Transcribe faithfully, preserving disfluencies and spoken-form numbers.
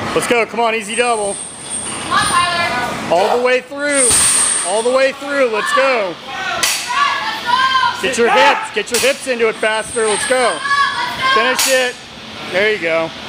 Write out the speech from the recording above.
Let's go. Come on, easy double. Come on, Tyler. All the way through. All the way through. Let's go. Get your hips. Get your hips into it faster. Let's go. Finish it. There you go.